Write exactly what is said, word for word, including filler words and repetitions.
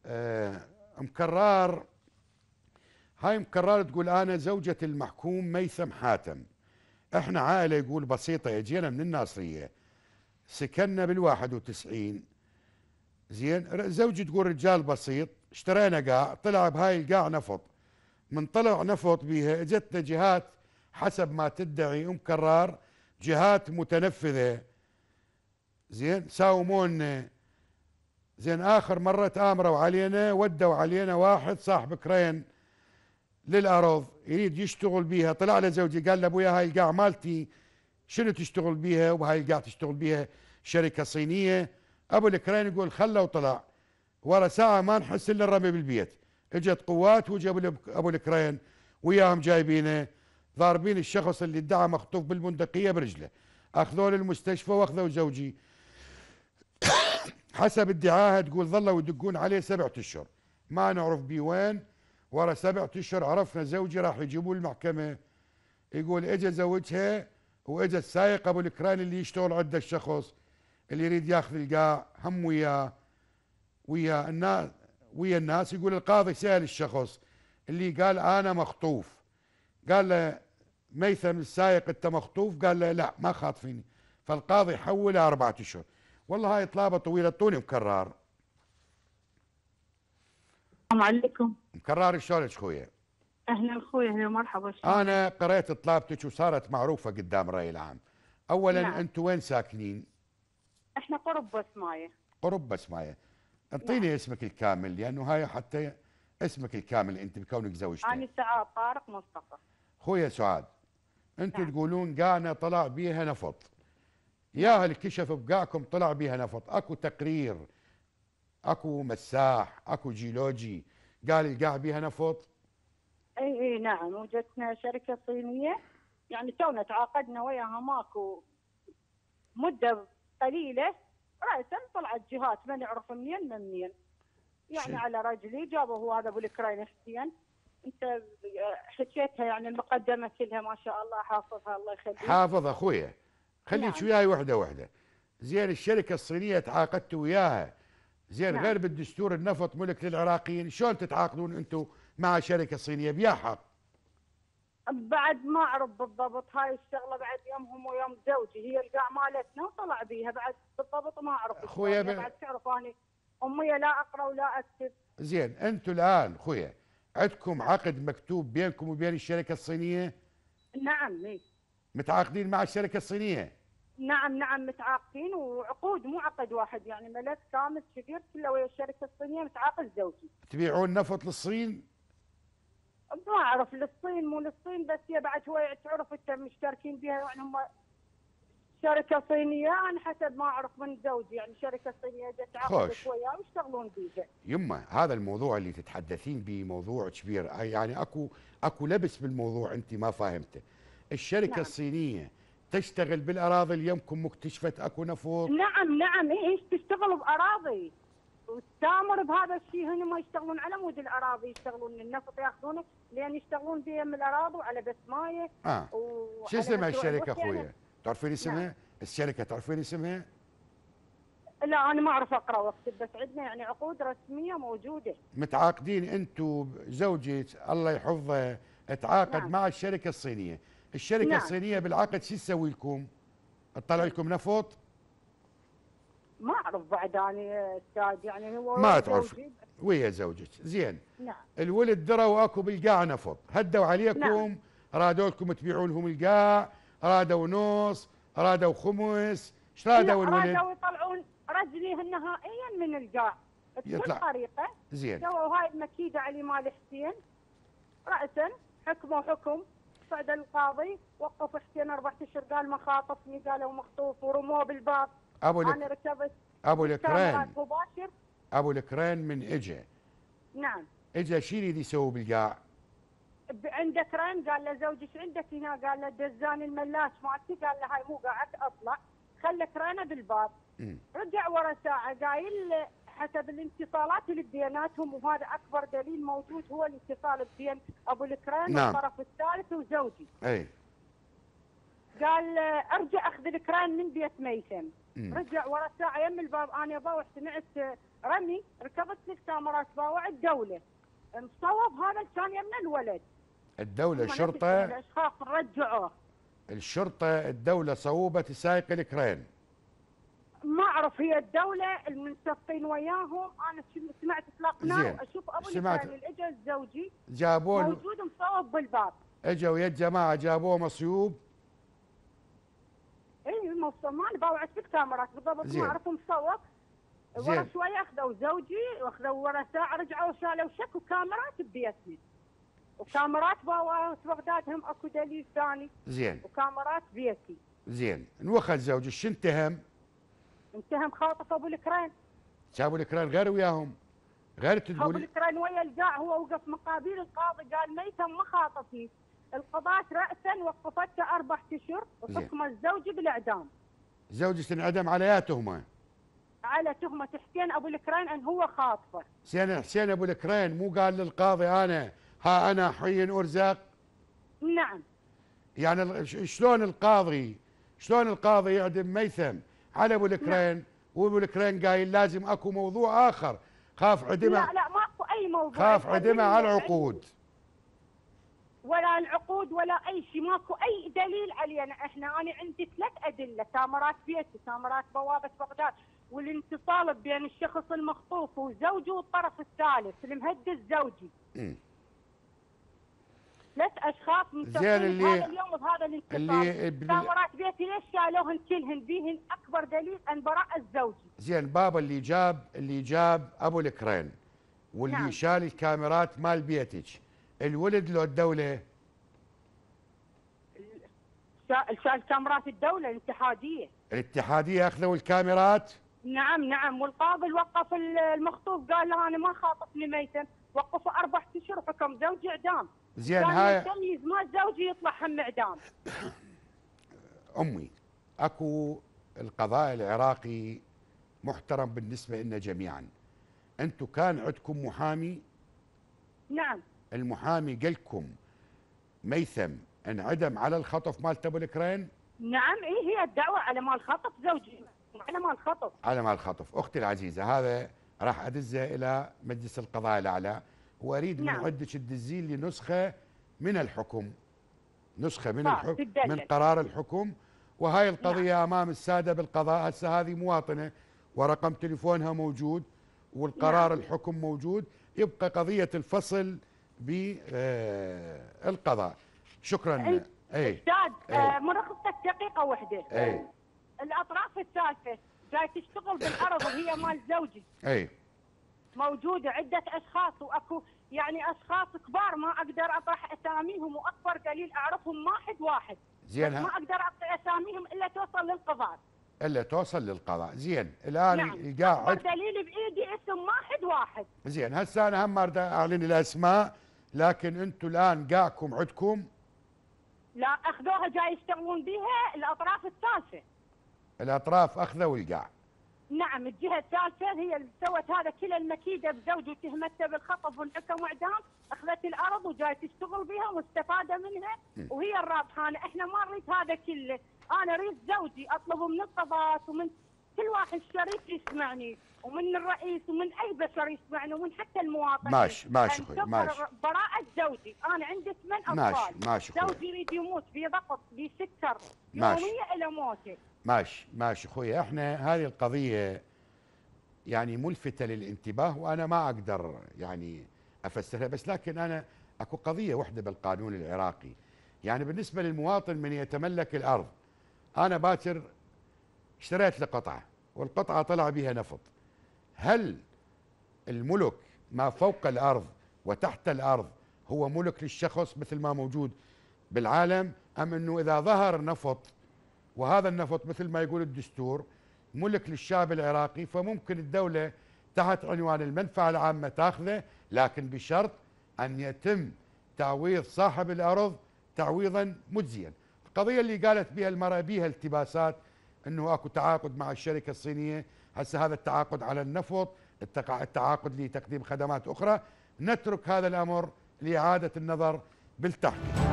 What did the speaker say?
آه مكرار. هاي مكرار تقول انا زوجة المحكوم ميثم حاتم، احنا عائلة يقول بسيطة، اجينا من الناصرية، سكننا بالواحد وتسعين. زين، زوجي تقول رجال بسيط، اشترينا قاع، طلع بهاي القاع نفط، من طلع نفط بيها اجتنا جهات حسب ما تدعي ام كرار، جهات متنفذة. زين، ساومونا. زين، اخر مرة تآمروا علينا، ودوا علينا واحد صاحب كرين للارض يريد يشتغل بيها، طلع له زوجي قال له ابويا هاي القاع مالتي شنو تشتغل بيها، وهاي القاع تشتغل بيها شركة صينية. ابو الكرين يقول خله وطلع، ورا ساعة ما نحس الا الرمي بالبيت، اجت قوات وجابوا ابو الكرين وياهم جايبينه، ضاربين الشخص اللي ادعى مخطوف بالبندقية برجله، اخذوه للمستشفى واخذوا زوجي. حسب ادعاها تقول ظلوا يدقون عليه سبعة اشهر، ما نعرف بيه وين. ورا سبعة اشهر عرفنا زوجي راح يجيبوه المحكمة. يقول اجى زوجها واجى السايق ابو الكران اللي يشتغل عنده الشخص اللي يريد ياخذ القاع، هم وياه ويا الناس ويا الناس. يقول القاضي سأل الشخص اللي قال انا مخطوف، قال له ميثم السايق انت مخطوف؟ قال له لا ما خاطفيني. فالقاضي حوله اربعة اشهر. والله هاي طلابه طويله، طوني مكرار. السلام عليكم. مكرار شلونك خويا؟ اهلا اخوي، اهلا مرحبا، شلونك؟ انا قريت طلابتك وصارت معروفه قدام الراي العام. اولا نعم، انتم وين ساكنين؟ احنا قرب بسمايه. قرب بسمايه. نعم، انطيني اسمك الكامل لانه هاي حتى اسمك الكامل انت بكونك زوجته. انا سعاد طارق مصطفى. خويا سعاد، انتم نعم، تقولون قاعنا طلع بيها نفط، نعم، ياها الكشف بقاعكم طلع بيها نفط، اكو تقرير، اكو مساح، اكو جيولوجي قال القاع بيها نفط؟ اي اي نعم، وجدتنا شركه صينيه، يعني تونا تعاقدنا وياها ماكو مده قليله، راسا طلعت جهات ما نعرف منين من منين، يعني شي. على رجلي جابوا هو هذا ابو الكراين حسين. انت حكيتها يعني المقدمه كلها ما شاء الله، حافظها الله يخليك. حافظ اخويا، خليك نعم، وياي وحده وحده. زين، الشركه الصينيه تعاقدت وياها، زين نعم، غير بالدستور النفط ملك للعراقيين، شلون تتعاقدون انتم مع شركه صينيه بيا حق؟ بعد ما اعرف بالضبط هاي الشغله، بعد يومهم ويوم زوجي هي القاع مالتنا وطلع بيها، بعد بالضبط ما اعرف اخويا شلون هي، ب... بعد تعرف اني امي لا اقرا ولا اكتب. زين، انتم الان اخويا عندكم نعم، عقد مكتوب بينكم وبين الشركه الصينيه؟ نعم، إيه. متعاقدين مع الشركه الصينيه؟ نعم، نعم، متعاقدين وعقود، مو عقد واحد، يعني ملف كامل كبير كله ويا الشركه الصينيه متعاقد زوجي. تبيعون نفط للصين؟ ما اعرف للصين مو للصين، بس هي بعد هو تعرف انت مشتركين بها، يعني هم شركه صينيه، انا حسب ما اعرف من زوجي، يعني شركه صينيه جت تعاقدت خوش وياه ويشتغلون بيها. يمه، هذا الموضوع اللي تتحدثين به موضوع كبير، يعني اكو اكو لبس بالموضوع انت ما فاهمته. الشركه نعم، الصينيه تشتغل بالاراضي اللي يمكم مكتشفت اكو نفط؟ نعم، نعم، ايش تشتغل باراضي وتستامر بهذا الشيء، هنا ما يشتغلون على مود الاراضي، يشتغلون النفط ياخذونه لين يشتغلون بها من الاراضي وعلى بسمايه اه شو وعلى اسمها مشروع الشركه الوقت يعني. اخويا؟ تعرفين نعم، اسمها؟ الشركه تعرفين اسمها؟ لا انا ما اعرف اقرا واكتب، بس عندنا يعني عقود رسميه موجوده. متعاقدين انتم زوجك الله يحفظه تعاقد نعم، مع الشركه الصينيه، الشركه نعم، الصينيه بالعقد شو تسوي لكم؟ تطلع لكم نفط؟ ما اعرف بعد انا استاذ، يعني هو ما ويا تعرف زوجي. ويا زوجك. زين، نعم، الولد دروا اكو بالقاع نفط، هدوا نعم، عليكم، رادوا لكم تبيعون لهم القاع، رادوا نص، رادوا خمس، ايش لا رادوا الولد؟ رادوا يطلعون رجليه نهائيا من القاع بكل يطلع. طريقه. زين، سووا هاي المكيده علي مال حسين راسا، حكموا حكم، بعد القاضي وقف حسين اربع اشهر، قال ما خاطفني، قالوا مخطوف ورموه بالباب. ابو انا لك ركبت ابو بالكاميرات الكرين مباشر. ابو الكرين من اجى نعم، اجى شو يريد يسوي بالقاع؟ ب- عندك رين؟ قال له زوجك عندك هنا، قال له دزاني الملاش مالتي، قال له هاي مو قاعد اطلع، خلك رينه بالباب. مم. رجع ورا ساعه قايل له حسب الاتصالات اللي بيناتهم، وهذا اكبر دليل موجود هو الاتصال بين ابو الكرين نعم، والطرف الثالث وزوجي. اي قال له ارجع اخذ الكرين من بيت ميثم. رجع ورا ساعه يم الباب، انا باوع سمعت رمي، ركبت لي الكاميرات باوع الدوله مصوب هذا كان يمنا الولد. الدولة هم نفس الشرطة الاشخاص رجعوه. الشرطة الدولة صوبت سايق الكرين. ما اعرف هي الدوله المنسقين وياهم، انا سمعت اطلاقنا زين. واشوف ابو سمعت. الكرين اللي اجى الزوجي جابوه موجود مصوب بالباب. اجوا يا جماعة جابوه مصيوب. اي مصوب، ما باوعت بالكاميرات بالضبط، زين. ما اعرف مصوب. زين. ورا شويه اخذوا زوجي واخذوا ورا ساعه رجعوا شالوا شك وكاميرات ببيتنا. وكاميرات باوعت بغدادهم اكو دليل ثاني. زين. وكاميرات بيتي. زين، انوخذ زوجي، شو اتهم؟ اتهم خاطف ابو الكرين. جابوا الكرين غير وياهم، غير ابو تقول. الكرين ويا القاع، هو وقف مقابل القاضي قال ميتم ما خاطفني. القضاة رأسا وقفته أربع أشهر وحكم الزوج بالإعدام. زوجي انعدم على يا تهمة؟ على تهمة حسين أبو الكرين أن هو خاطفه. حسين حسين أبو الكرين مو قال للقاضي أنا ها أنا حي أرزق؟ نعم. يعني ال- ش- شلون القاضي شلون القاضي يعدم ميثم على أبو الكرين؟ نعم. وأبو الكرين قايل لازم أكو موضوع آخر، خاف عدمه. لا لا ماكو أي موضوع. خاف عدمه على العقود. ولا العقود ولا أي شيء، ماكو أي دليل علينا احنا. أنا عندي ثلاث أدلة، كاميرات بيتي، كاميرات بوابة بغداد، والاتصال بين الشخص المخطوف وزوجه والطرف الثالث المهدد زوجي. م. ثلاث اشخاص زين متصلين اللي بهذا اليوم وبهذا الاتصال. اللي بال- كاميرات بيتي ليش شالوهن كلهن؟ بيهن اكبر دليل ان براء الزوجي. زين، بابا اللي جاب اللي جاب ابو الكرين واللي نعم. شال الكاميرات مال بيتك، الولد لو الدوله؟ شا- شال كاميرات الدوله الاتحاديه. الاتحاديه اخذوا الكاميرات. نعم نعم، والقاضي وقف المخطوف قال له انا ما خاطفني ميتم، وقفه اربع اشهر حكم زوجي اعدام. زين كان هاي يتميز ما زوجي يطلع هم اعدام. امي، اكو القضاء العراقي محترم بالنسبه لنا جميعا. انتم كان عندكم محامي؟ نعم. المحامي قال لكم ميثم انعدم على الخطف مال ابو الكرين؟ نعم ايه، هي الدعوه على مال خطف زوجي، على مال خطف. على مال خطف. اختي العزيزه، هذا راح ادزه الى مجلس القضاء الاعلى، واريد من نعم. عندك تدزين لي نسخه من الحكم، نسخه من آه، الحكم تدلل. من قرار الحكم. وهاي القضيه نعم. امام الساده بالقضاء. هسه هذه مواطنه ورقم تليفونها موجود والقرار نعم. الحكم موجود. يبقى قضيه الفصل بالقضاء. شكرا. أنت- اي استاذ إيه. آه، مرخصتك دقيقه واحده. اي الاطراف الثالثه جاي تشتغل بالارض وهي مال زوجي، اي موجوده عده اشخاص، واكو يعني اشخاص كبار ما اقدر اطرح اساميهم، واكبر دليل اعرفهم واحد واحد. زين. ما اقدر اعطي اساميهم الا توصل للقضاء. الا توصل للقضاء. زين الان نعم. القاعد. اكبر دليل بايدي اسم واحد واحد. زين هسه انا هم ما اريد اعلن الاسماء، لكن انتم الان قاعكم عندكم. لا اخذوها جاي يشتغلون بها الاطراف الثالثه. الاطراف اخذوا القاع. نعم، الجهه الثالثه هي اللي سوت هذا كل المكيده بزوجه وتهمته بالخطف والحكم اعدام، اخذت الارض وجاي تشتغل بها ومستفاده منها م. وهي الرابحانه. احنا ما نريد هذا كله، انا اريد زوجي، اطلب من القضاة ومن كل واحد شريف يسمعني، ومن الرئيس ومن اي بشر يسمعني، ومن حتى المواطنين. ماشي ماشي أن اخوي تظهر ماشي براءة زوجي. انا عندي ثمان اطفال. ماشي ماشي اخوي زوجي يريد يموت بضغط بسكر ماشي. يوميا الى موته. ماشي ماشي اخوي. احنا هذه القضيه يعني ملفته للانتباه، وانا ما اقدر يعني افسرها، بس لكن انا اكو قضيه وحده بالقانون العراقي. يعني بالنسبه للمواطن من يتملك الارض، انا باكر اشتريت لي قطعه والقطعه طلع بها نفط، هل الملك ما فوق الارض وتحت الارض هو ملك للشخص مثل ما موجود بالعالم، ام انه اذا ظهر نفط وهذا النفط مثل ما يقول الدستور ملك للشعب العراقي، فممكن الدولة تحت عنوان المنفعة العامة تاخذه، لكن بشرط أن يتم تعويض صاحب الأرض تعويضا مجزيا. القضية اللي قالت بها المرأة بها التباسات أنه أكو تعاقد مع الشركة الصينية، هسه هذا التعاقد على النفط، التعاقد لتقديم خدمات أخرى، نترك هذا الأمر لإعادة النظر بالتحقيق.